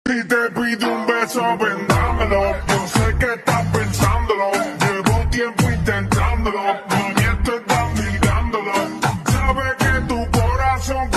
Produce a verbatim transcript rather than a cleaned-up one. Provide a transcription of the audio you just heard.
Si te pido un beso, ven, dámelo. Yo sé que estás pensándolo. Llevo tiempo intentándolo. No mientes, estás mirándolo. Sabes que tu corazón